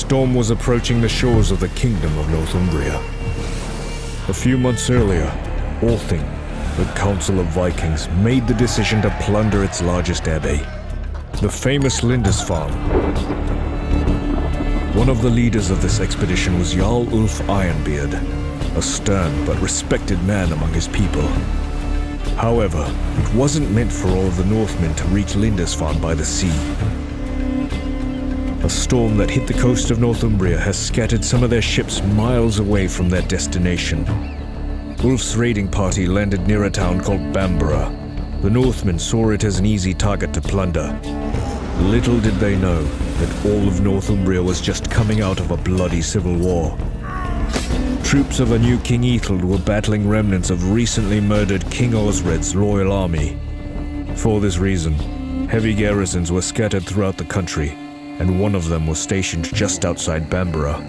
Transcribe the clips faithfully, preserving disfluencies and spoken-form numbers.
storm was approaching the shores of the Kingdom of Northumbria. A few months earlier, Althing, the Council of Vikings, made the decision to plunder its largest abbey, the famous Lindisfarne. One of the leaders of this expedition was Jarl Ulf Ironbeard, a stern but respected man among his people. However, it wasn't meant for all of the Northmen to reach Lindisfarne by the sea. A storm that hit the coast of Northumbria has scattered some of their ships miles away from their destination. Ulf's raiding party landed near a town called Bamborough. The Northmen saw it as an easy target to plunder. Little did they know that all of Northumbria was just coming out of a bloody civil war. Troops of a new King Ethelred were battling remnants of recently murdered King Osred's royal army. For this reason, heavy garrisons were scattered throughout the country, and one of them was stationed just outside Bamborough.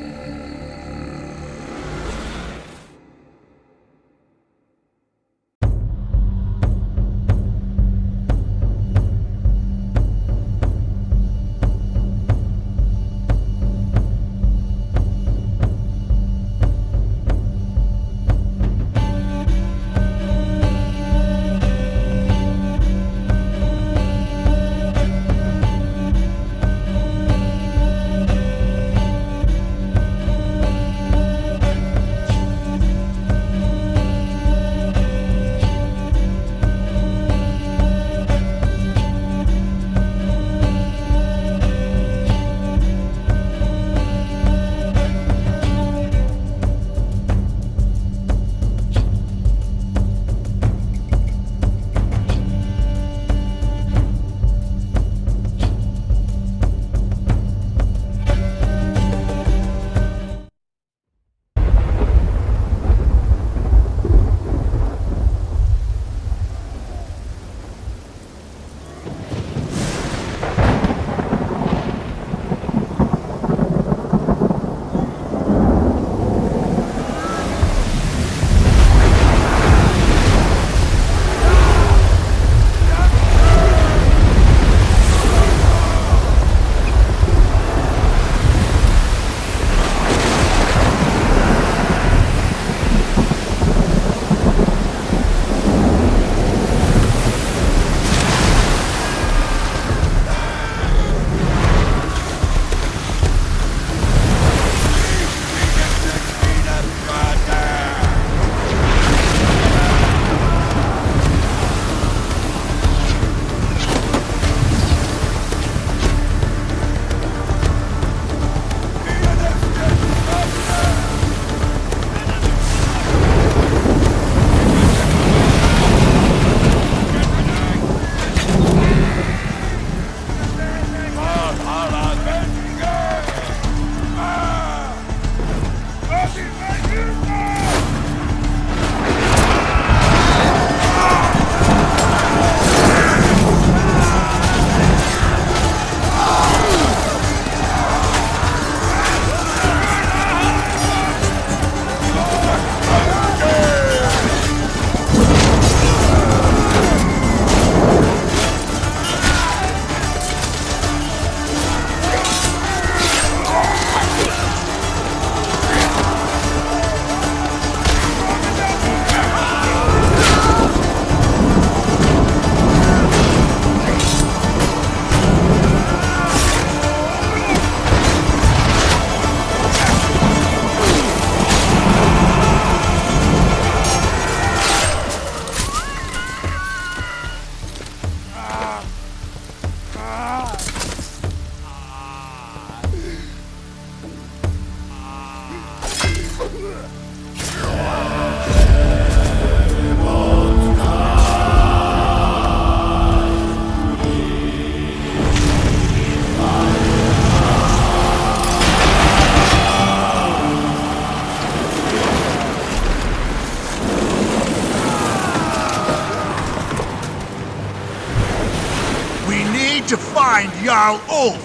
To find Jarl Ulf!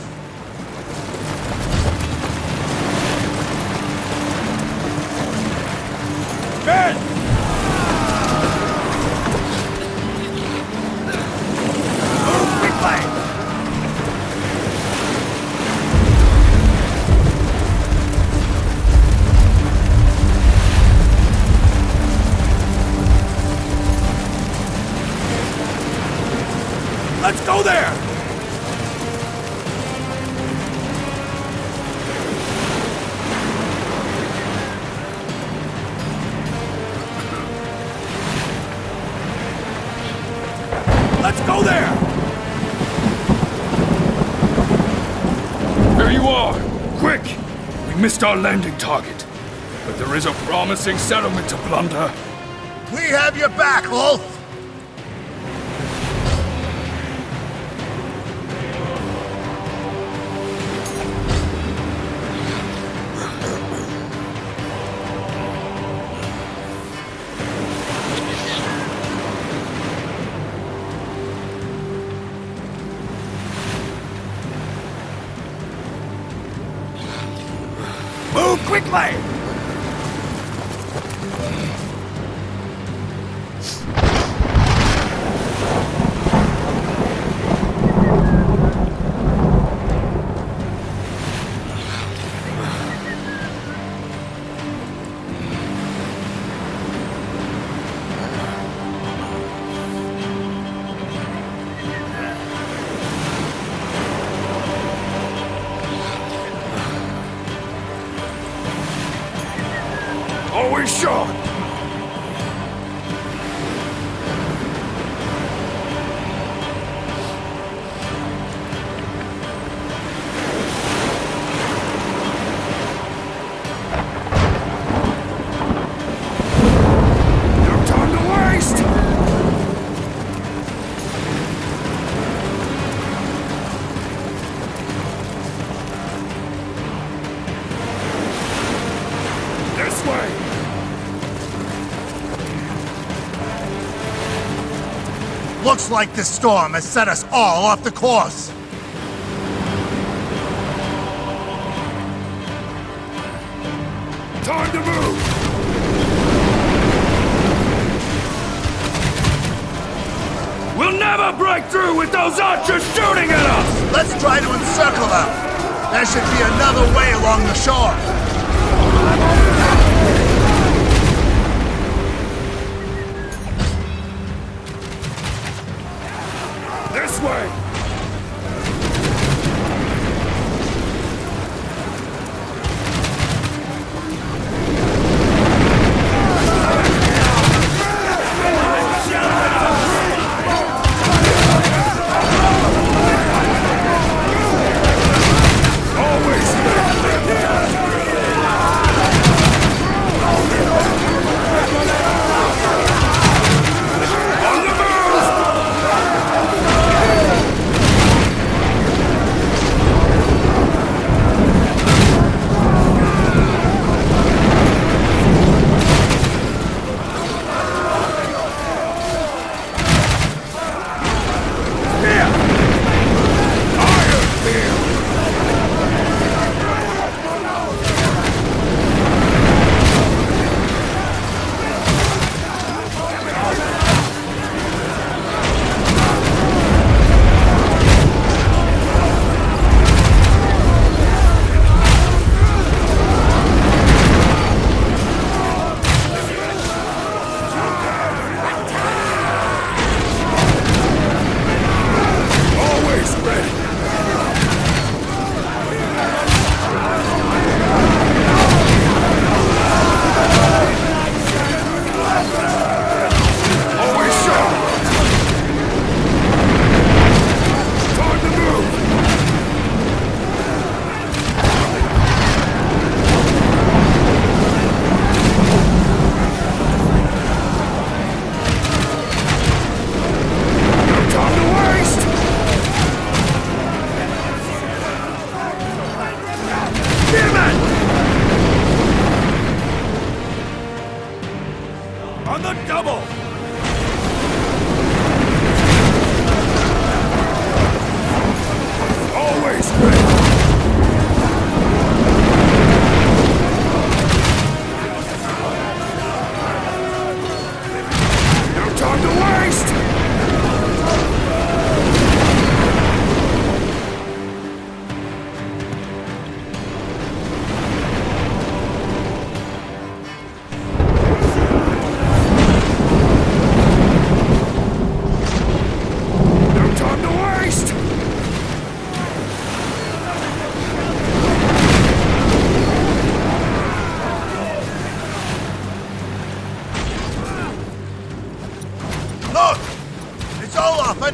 Men! Move quickly! Let's go there! There you are! Quick! We missed our landing target. But there is a promising settlement to plunder. We have your back, Ulf! Move quickly! Always sharp! No time to waste! This way! Looks like this storm has set us all off the course. Time to move! We'll never break through with those archers shooting at us! Let's try to encircle them. There should be another way along the shore. This way!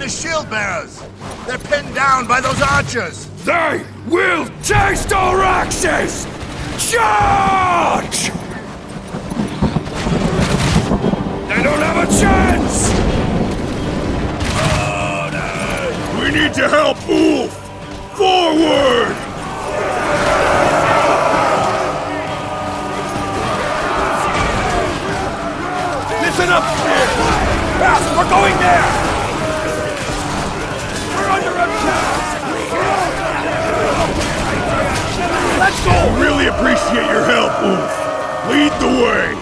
the shield bearers! They're pinned down by those archers! They will taste our axes! Charge! They don't have a chance! Oh, no. We need to help Ulf! Forward! Listen up here! Fast, we're going there! We're under attack! Let's go! Really appreciate your help, Ulf. Lead the way.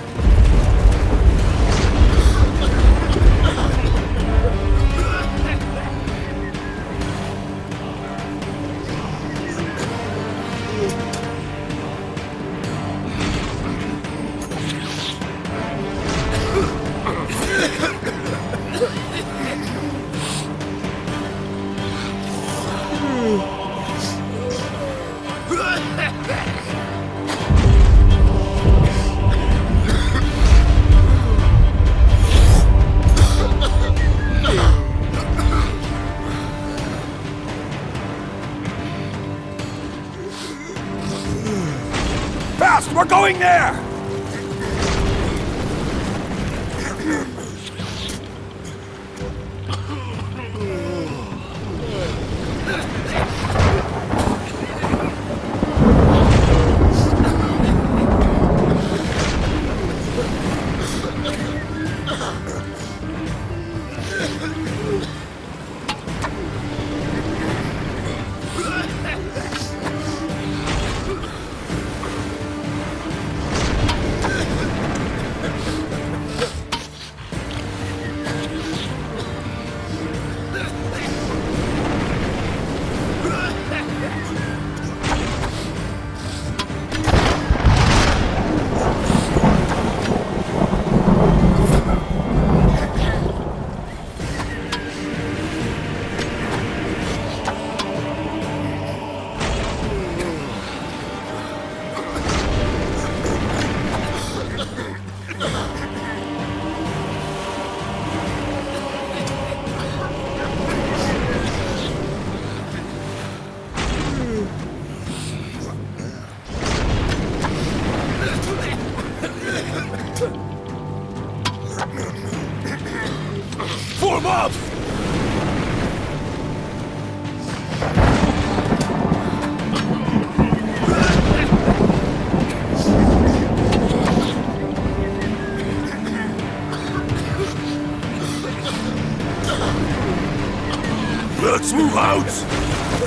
Fast, we're going there! Form up! Let's move out!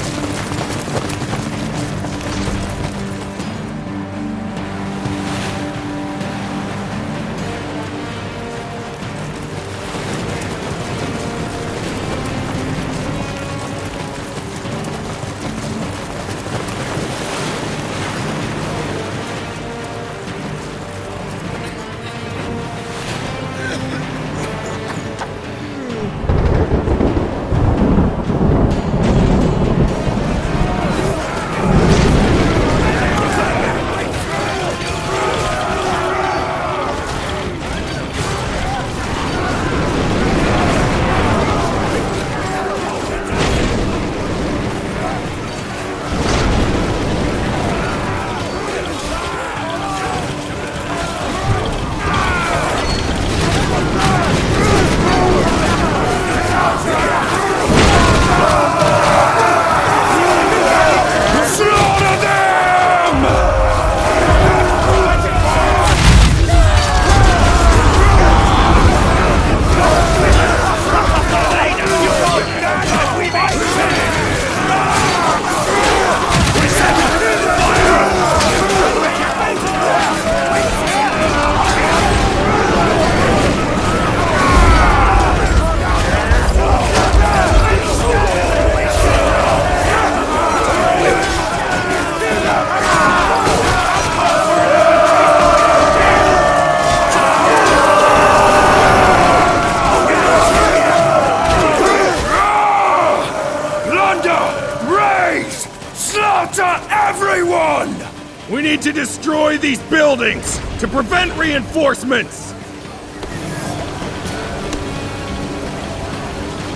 Everyone! We need to destroy these buildings to prevent reinforcements!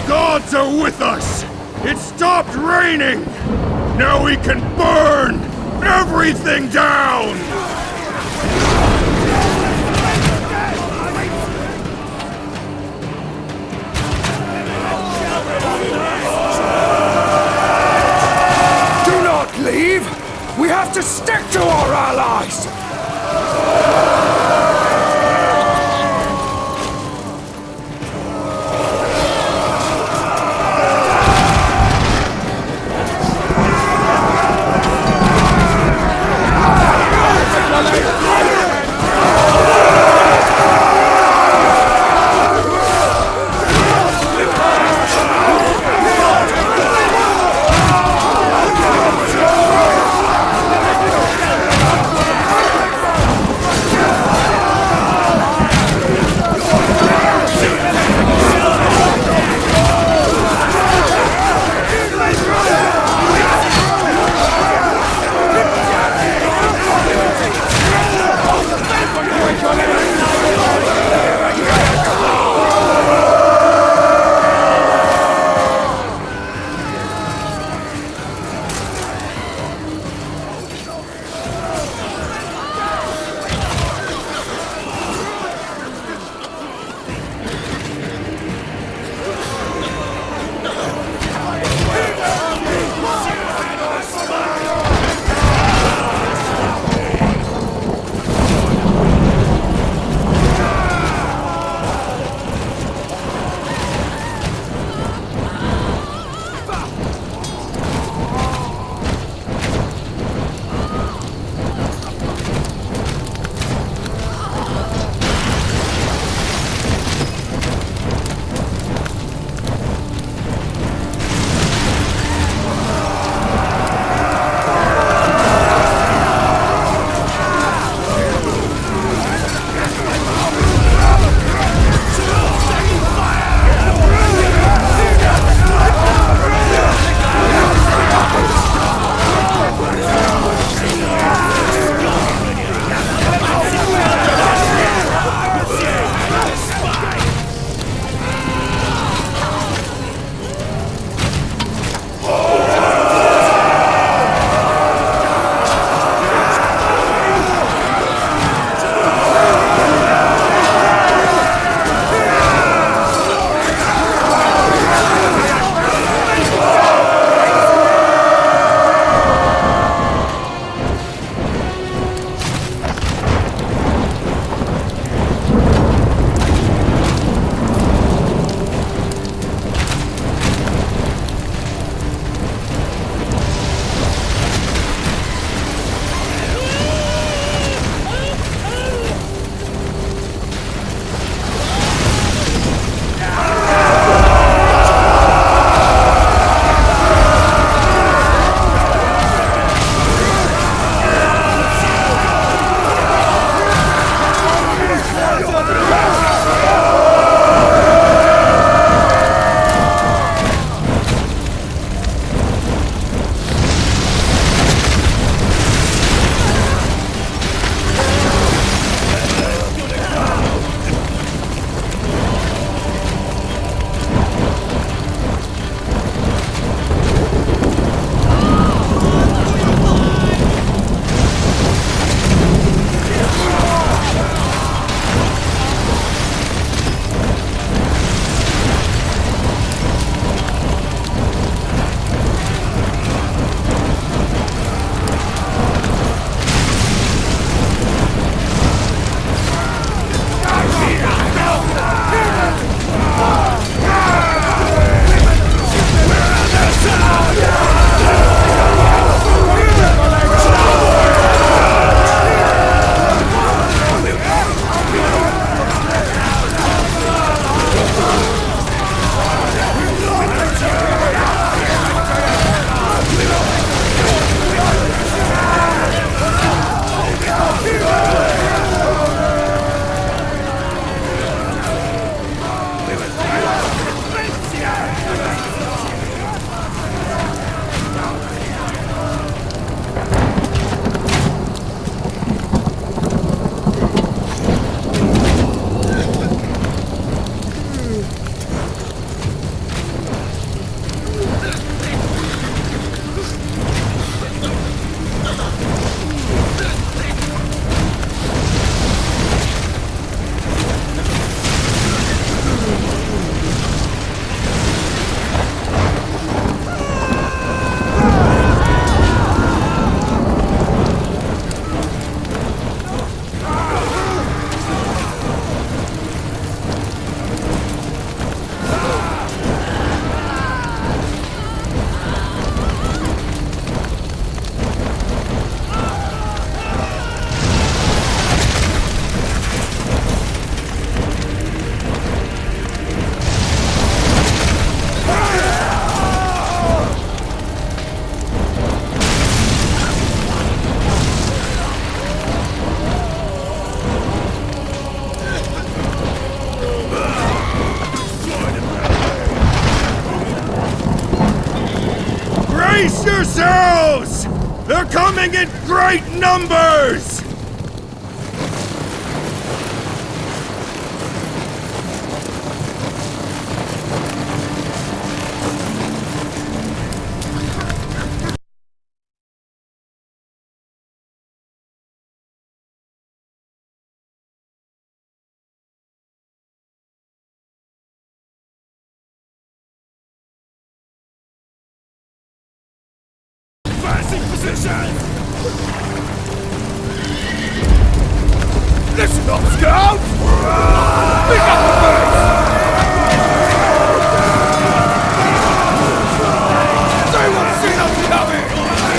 gods are with us! It stopped raining! Now we can burn everything down! Do not leave! We have to stick to our allies! coming in great numbers! Listen up, Scout! Pick up the pace! They won't see them coming!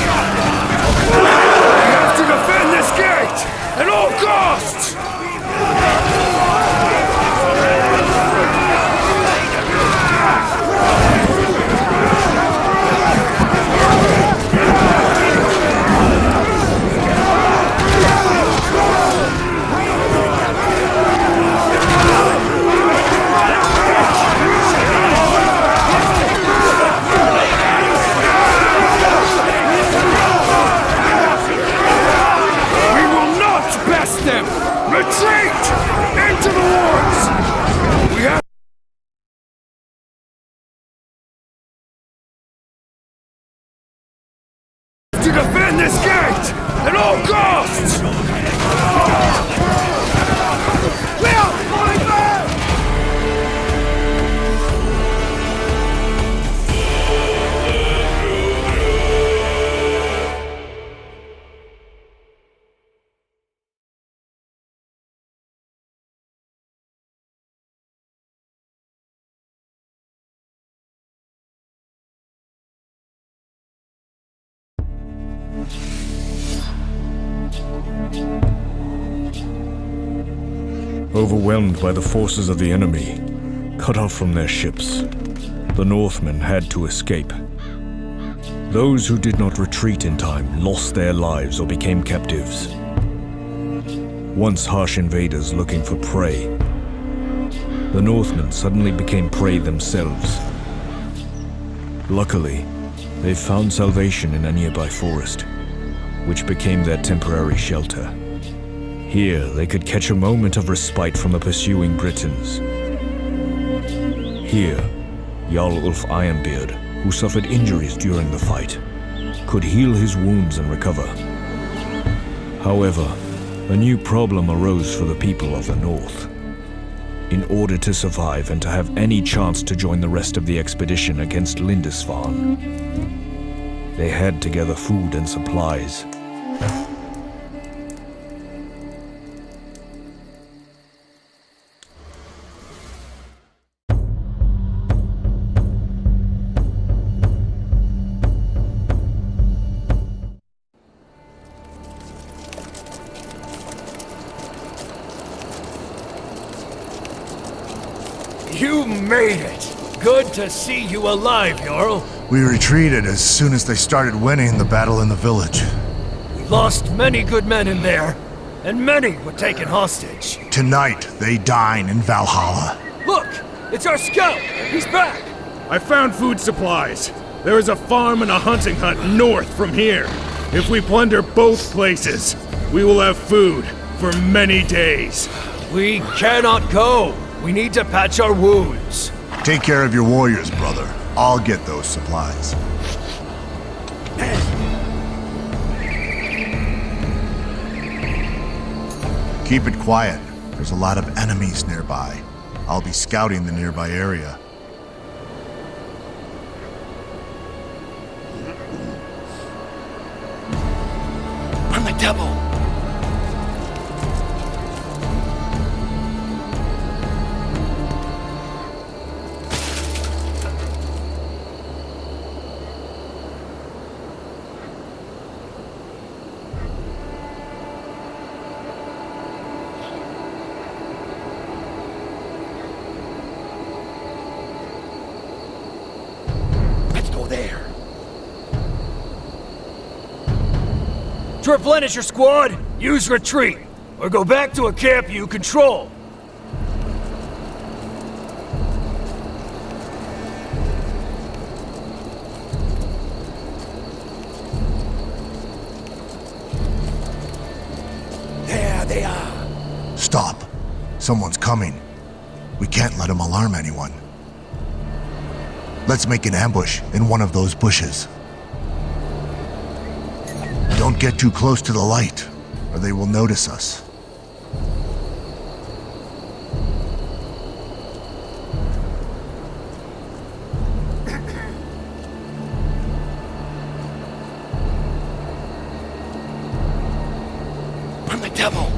We have to defend this gate! At all costs! Retreat! Into the woods! We have to defend this gate at all costs! Will! Falling back! Overwhelmed by the forces of the enemy, cut off from their ships, the Northmen had to escape. Those who did not retreat in time lost their lives or became captives. Once harsh invaders looking for prey, the Northmen suddenly became prey themselves. Luckily, they found salvation in a nearby forest, which became their temporary shelter. Here, they could catch a moment of respite from the pursuing Britons. Here, Jarl Ulf Ironbeard, who suffered injuries during the fight, could heal his wounds and recover. However, a new problem arose for the people of the North. In order to survive and to have any chance to join the rest of the expedition against Lindisfarne, they had to gather food and supplies. You made it! Good to see you alive, Jarl. We retreated as soon as they started winning the battle in the village. We lost many good men in there, and many were taken hostage. Tonight, they dine in Valhalla. Look! It's our scout! He's back! I found food supplies. There is a farm and a hunting hut north from here. If we plunder both places, we will have food for many days. We cannot go! We need to patch our wounds. Take care of your warriors, brother. I'll get those supplies. Keep it quiet. There's a lot of enemies nearby. I'll be scouting the nearby area. I'm the devil! There. To replenish your squad, use retreat, or go back to a camp you control. they are. Stop. Someone's coming. We can't let him alarm anyone. Let's make an ambush in one of those bushes. Don't get too close to the light, or they will notice us. I'm the devil.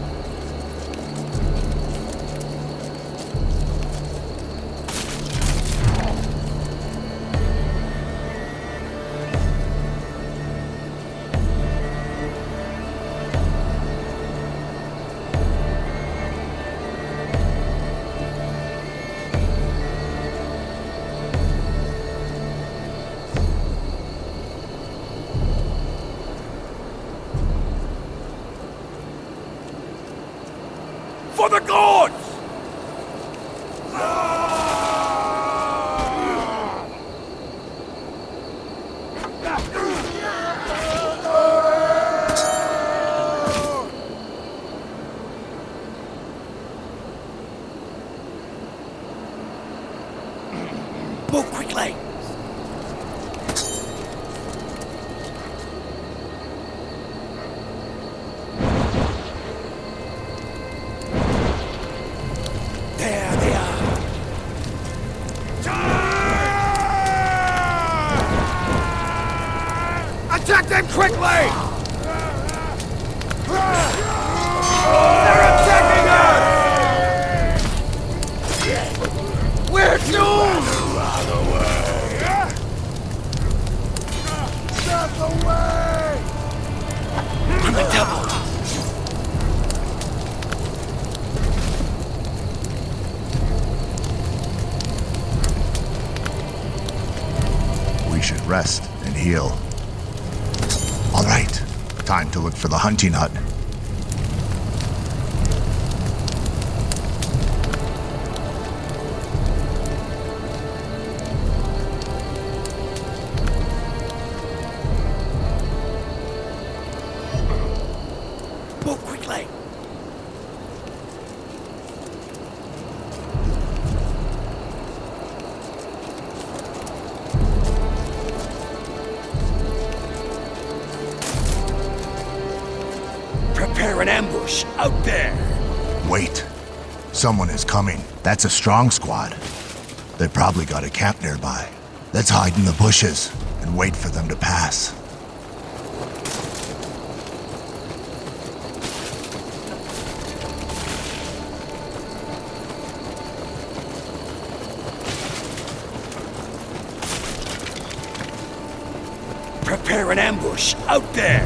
For the gods! Move quickly! There they are! Attack them quickly! They're attacking us! We're doomed! Out of the way! Stop the way! I'm the devil! We should rest and heal. All right, time to look for the hunting hut. Move quickly! Prepare an ambush out there! Wait. Someone is coming. That's a strong squad. They probably got a camp nearby. Let's hide in the bushes and wait for them to pass. Prepare an ambush out there!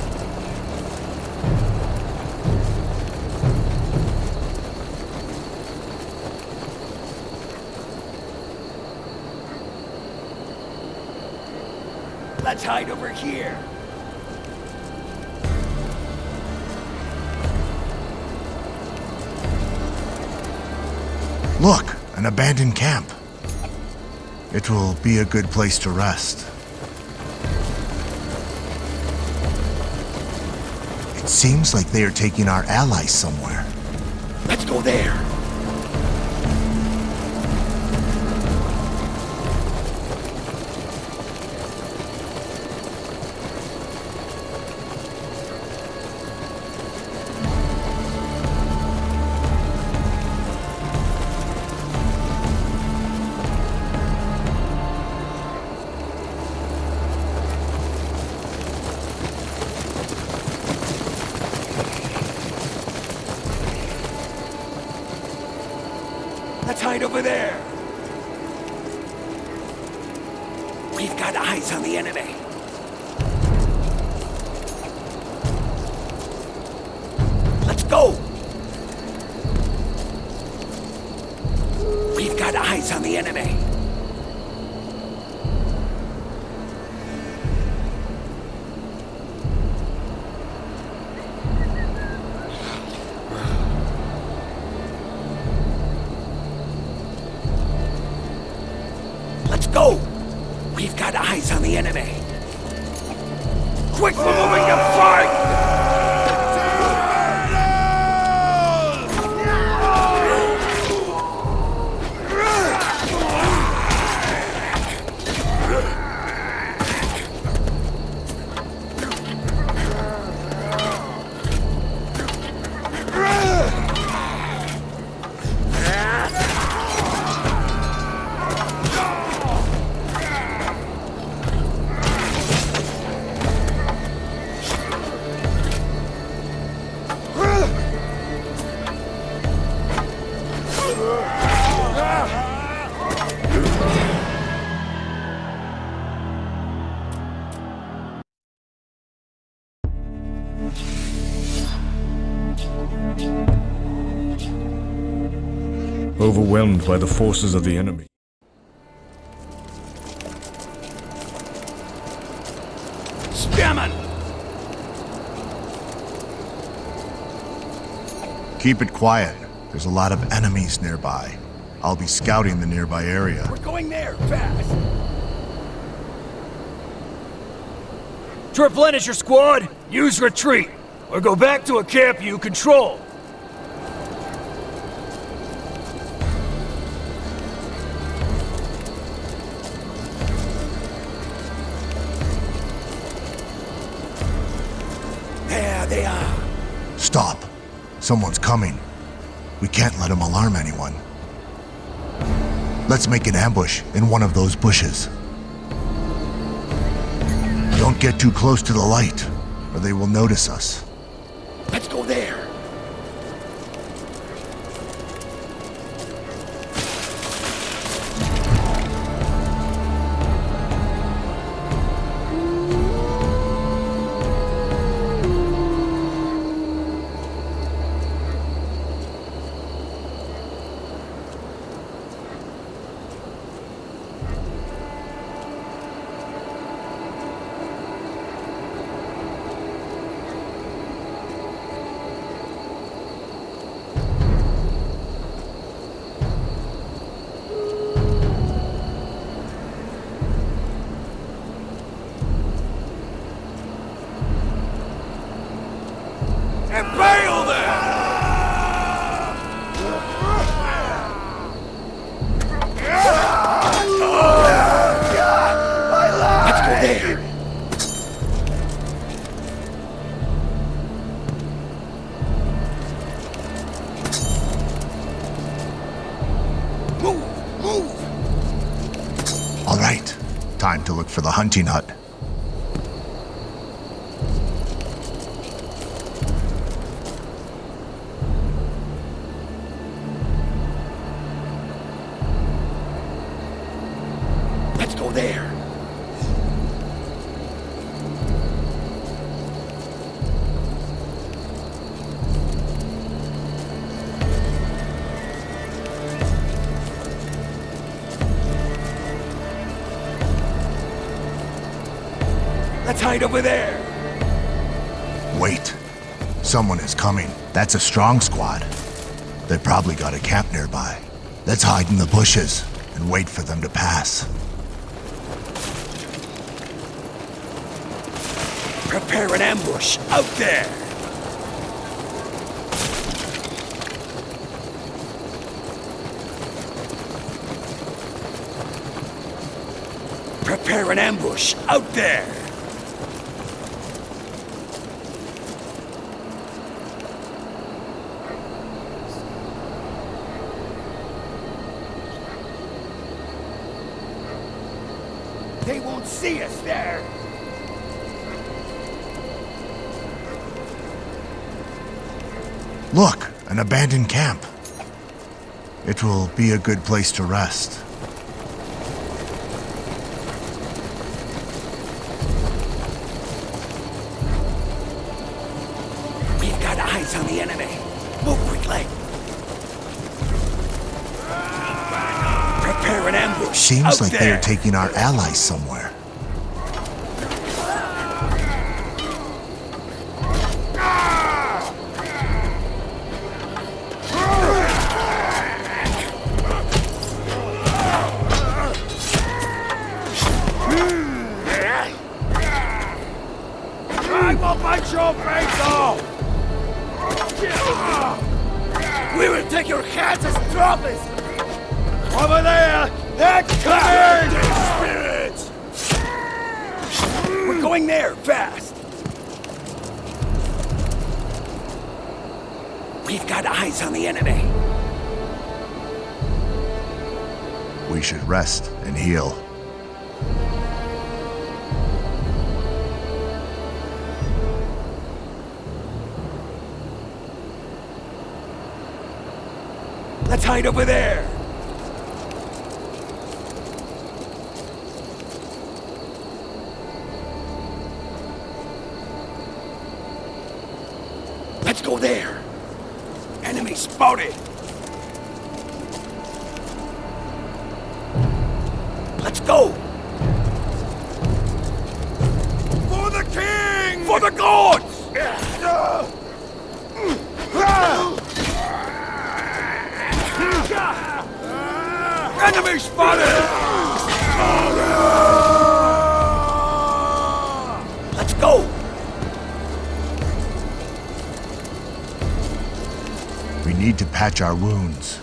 Let's hide over here. Look, an abandoned camp. It will be a good place to rest. It seems like they are taking our allies somewhere. Let's go there. Let's hide over there. We've got eyes on the enemy. Let's go. We've got eyes on the enemy. Let's go! We've got eyes on the enemy. Quick, we're moving to fight! overwhelmed by the forces of the enemy. Spearman! Keep it quiet. There's a lot of enemies nearby. I'll be scouting the nearby area. We're going there, fast! To replenish your squad, use retreat, or go back to a camp you control. There they are. Stop. Someone's coming. We can't let him alarm anyone. Let's make an ambush in one of those bushes. Don't get too close to the light, or they will notice us. Let's go there. Impale them! Let's go there! Move! Move! All right. Time to look for the hunting hut. Let's go there! Let's hide over there! Wait. Someone is coming. That's a strong squad. They probably got a camp nearby. Let's hide in the bushes and wait for them to pass. Prepare an ambush out there! Prepare an ambush out there! They won't see us there! Look, an abandoned camp. It will be a good place to rest. We've got eyes on the enemy. Move quickly. Prepare an ambush. Seems out like there. they are taking our allies somewhere. I will bite your face off! We will take your heads as trophies! Over there! They're coming! Spirits! We're going there, fast! We've got eyes on the enemy. We should rest and heal. Let's hide over there! Let's go there! Enemy spotted! go! For the king! For the gods! Enemy spotted! Let's go! We need to patch our wounds.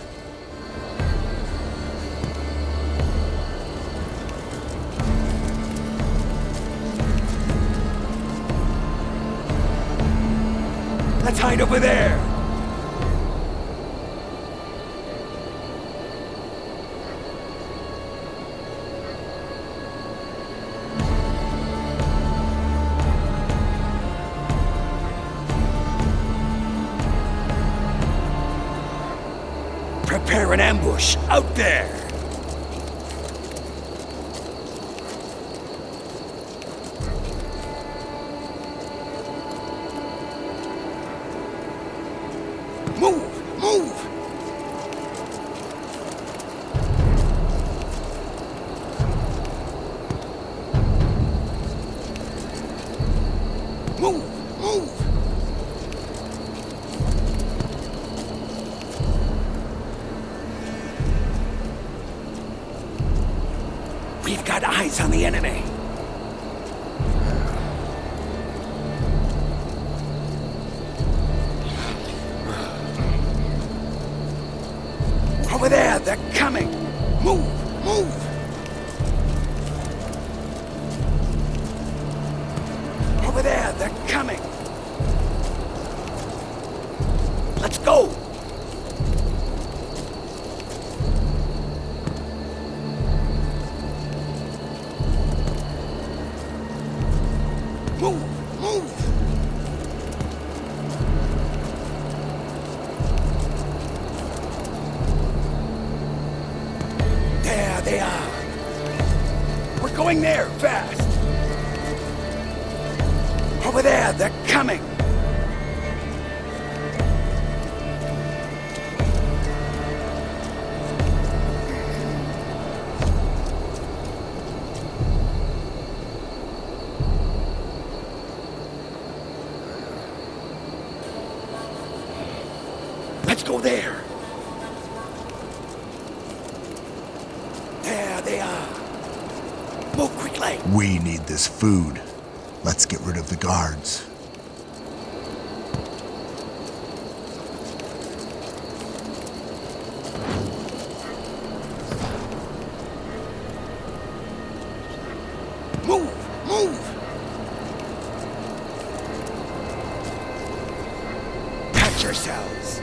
Let's hide over there! Prepare an ambush out there! Move! Move! Move! Move! We've got eyes on the enemy. Over there, they're coming. Move, move. Over there, they're coming. Let's go. Move! Move! There they are! We're going there, fast! Over there, they're coming! Let's go there! There they are! Move quickly! We need this food. Let's get rid of the guards. Move! Move! Patch yourselves!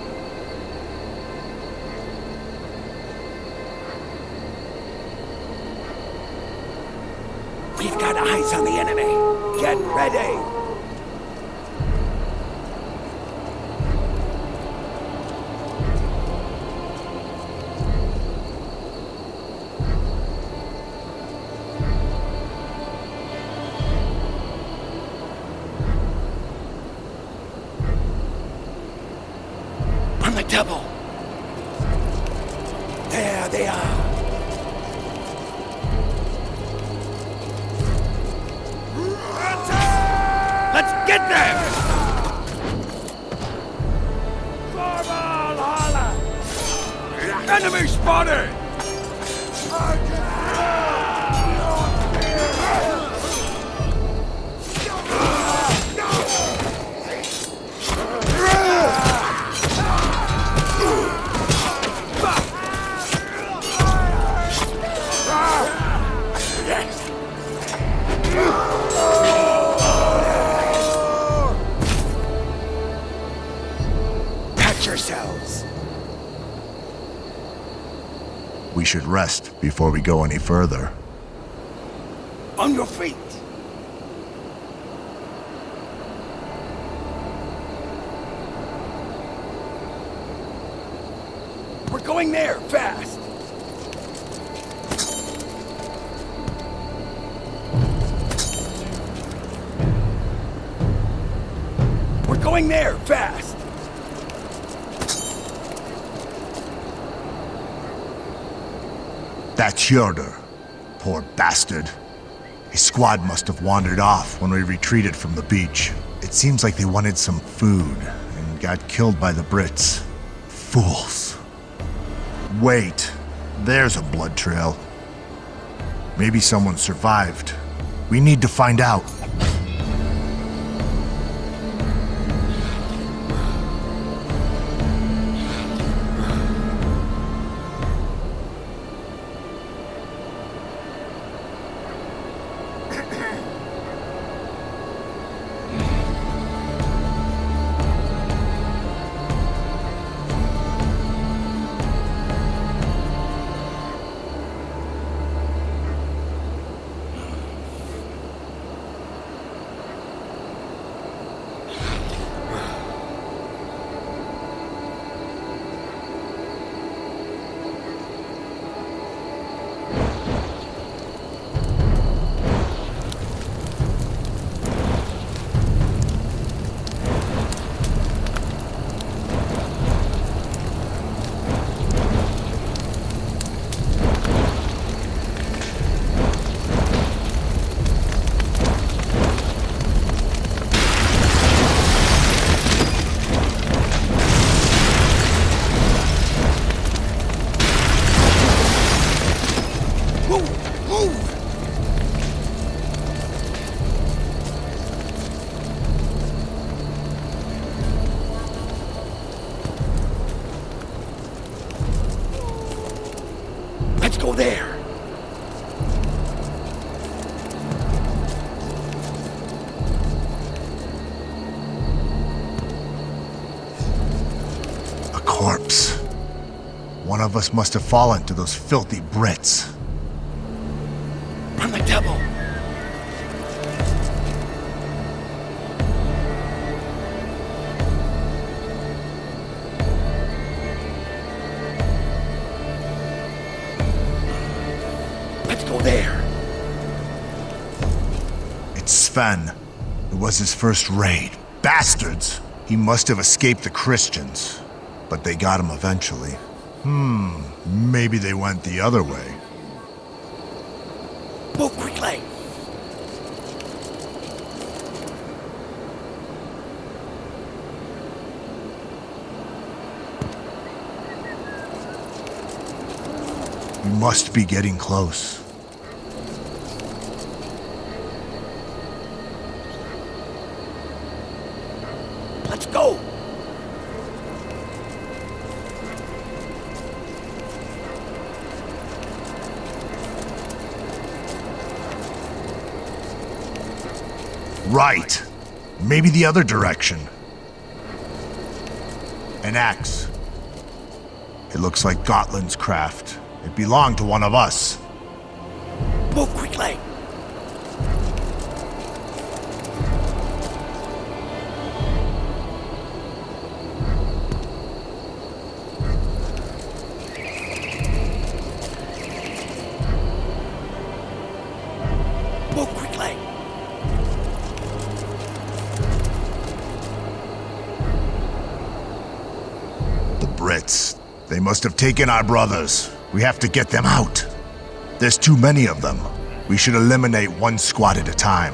We've got eyes on the enemy. Get ready! On the double! There they are! Let's get them! Enemy spotted! Patch yourselves! We should rest before we go any further. On your feet! We're going there, fast! We're going there, fast! That's Hjordur. Poor bastard. His squad must have wandered off when we retreated from the beach. It seems like they wanted some food and got killed by the Brits. Fools. Wait, there's a blood trail. Maybe someone survived. We need to find out. Let's go there. A corpse. One of us must have fallen to those filthy Brits. I'm the devil. Let's go there. It's Sven. It was his first raid. Bastards! He must have escaped the Christians. But they got him eventually. Hmm, maybe they went the other way. Move quickly. We must be getting close. Let's go. Right. Maybe the other direction. An axe. It looks like Gotland's craft. It belonged to one of us. Move quickly. Move quickly. The Brits. They must have taken our brothers. We have to get them out. There's too many of them. We should eliminate one squad at a time.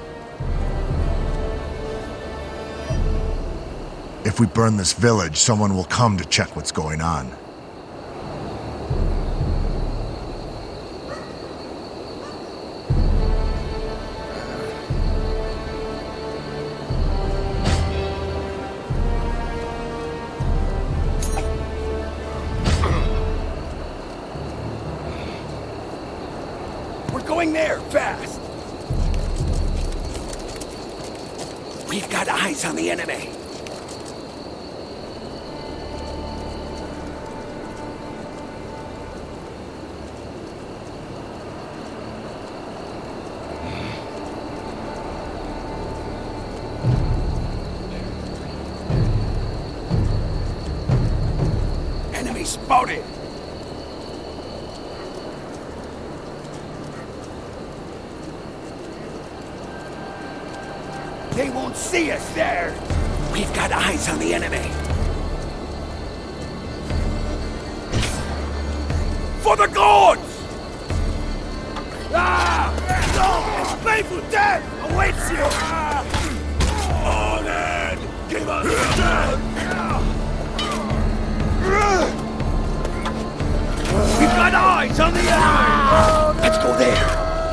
If we burn this village, someone will come to check what's going on. Going there, fast! We've got eyes on the enemy. Enemy spotted! They won't see us there! We've got eyes on the enemy! For the gods! Ah! No! Painful death awaits you! On it! Give us death! We've got eyes on the enemy! Let's go there!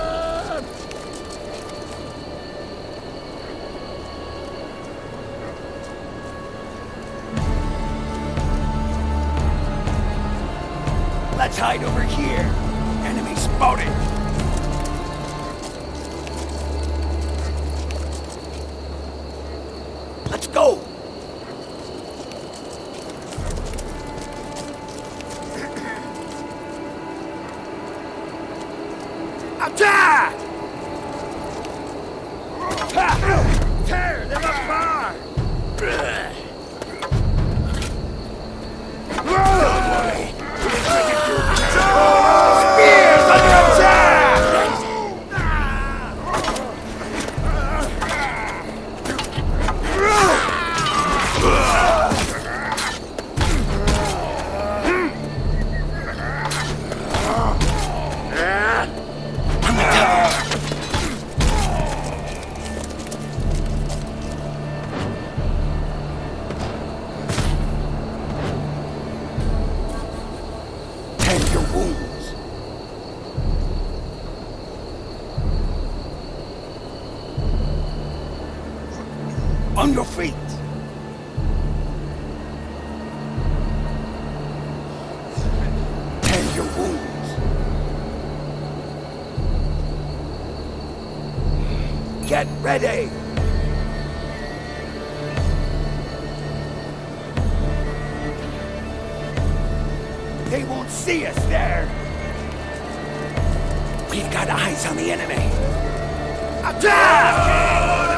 Let's hide over here. Enemy spotted. Let's go. Attack! Tear them apart! Don't worry. Spears under attack! Tend your wounds. On your feet. Tend your wounds. Get ready. They won't see us there. We've got eyes on the enemy. Attack!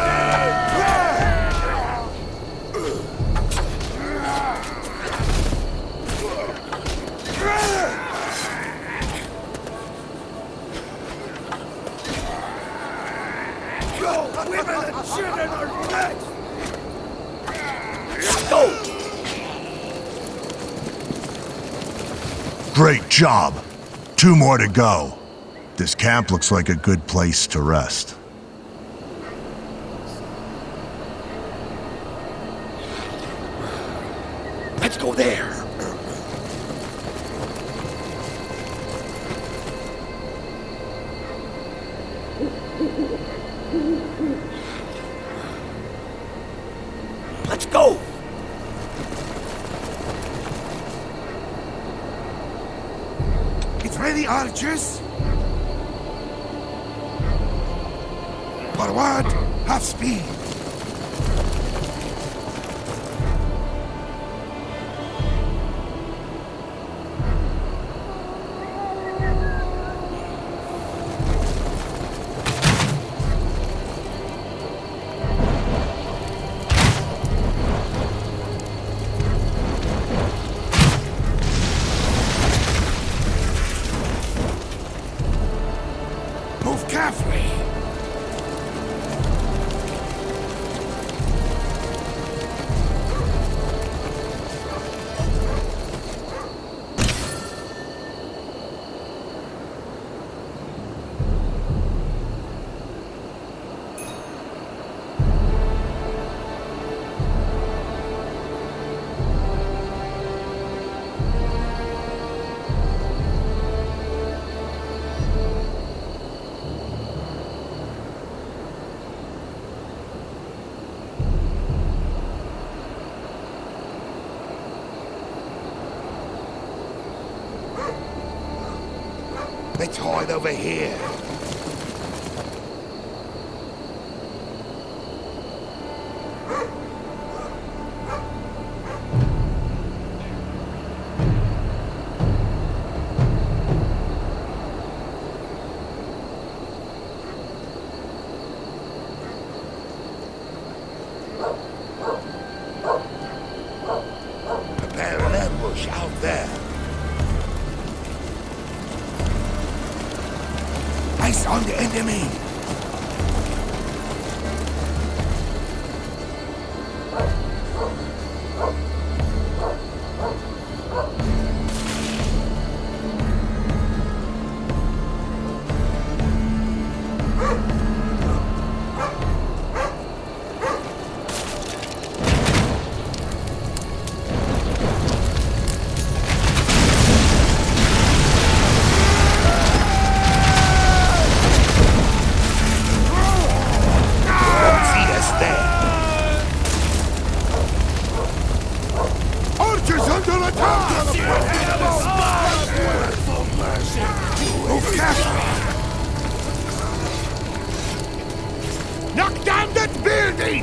Go! Women and children are next! Go! Great job. Two more to go. This camp looks like a good place to rest. Let's go there. Let's go. It's ready, archers! Forward! Half speed! Move carefully! Let's hide over here. Prepare an ambush out there. Eyes on the enemy! under attack! For mercy! Move carefully! Knock down that building!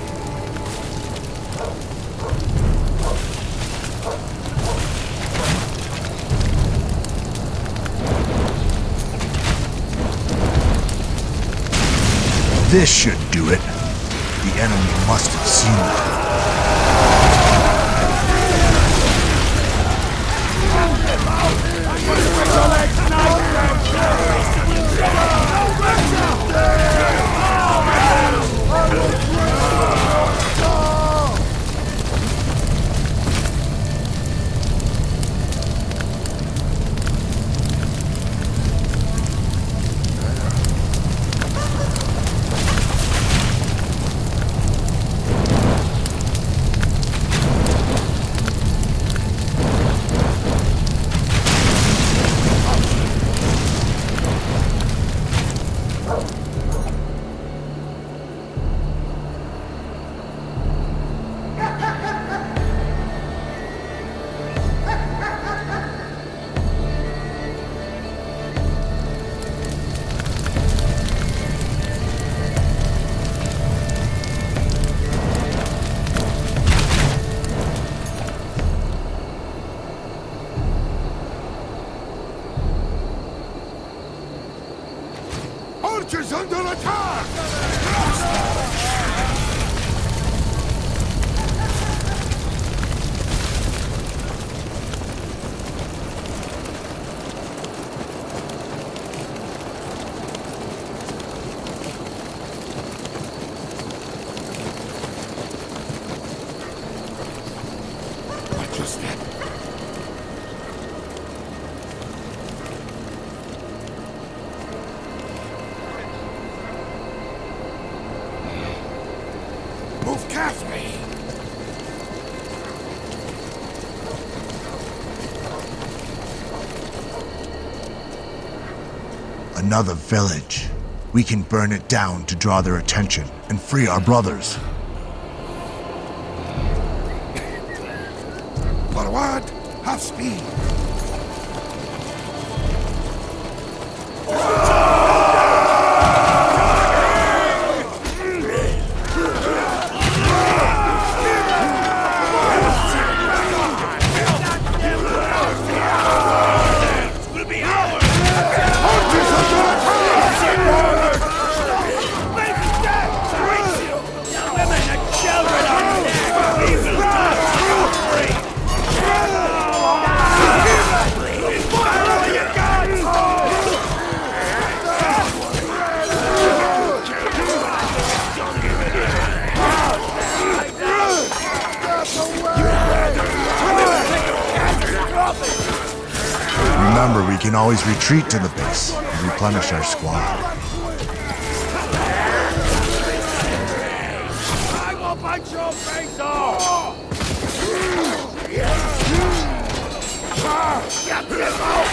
This should do it. The enemy must have seen that. Archers under attack! Watch your step. Move carefully! Another village. We can burn it down to draw their attention and free our brothers. Forward! Half speed! Remember, we can always retreat to the base and replenish our squad. I will bite your face off! Get them out!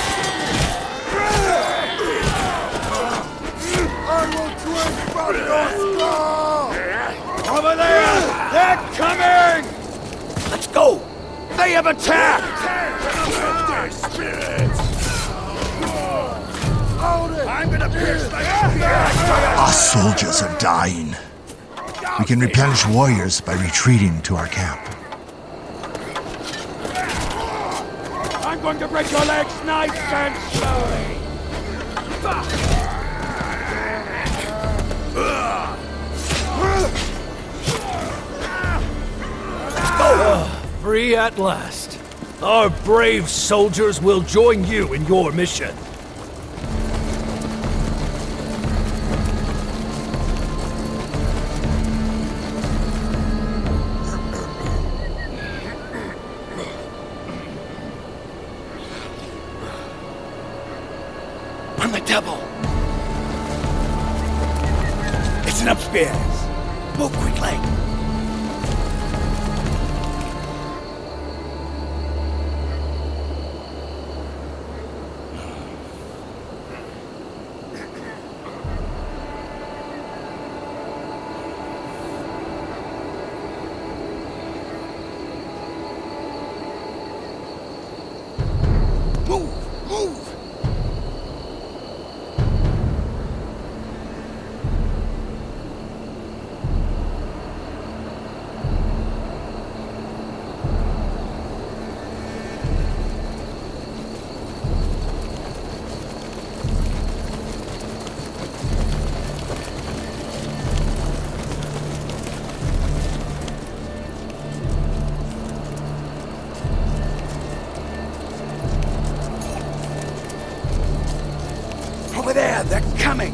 I will drink from your skull! Over there! They're coming! Let's go! They have attacked! Their spirits! I'm gonna pierce the Our soldiers are dying. We can replenish warriors by retreating to our camp. I'm going to break your legs nice and slowly! Free at last. Our brave soldiers will join you in your mission. On the double! It's an upstairs! Move quickly! there! They're coming!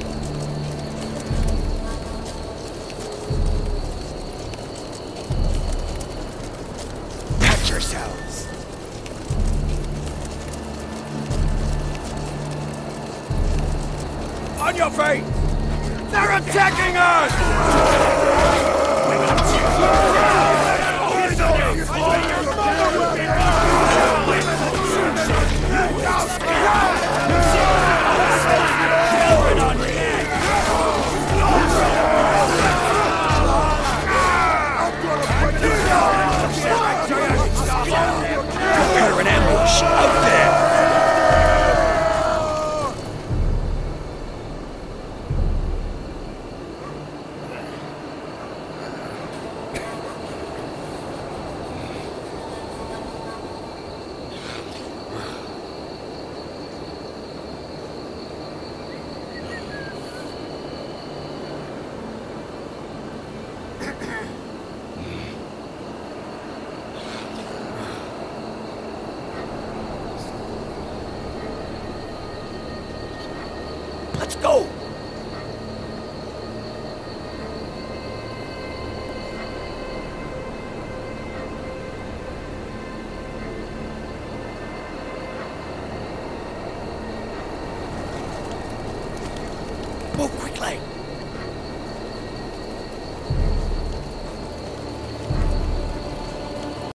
Pack yourselves! On your feet! They're attacking us! Prepare an ambush out there! Let's go!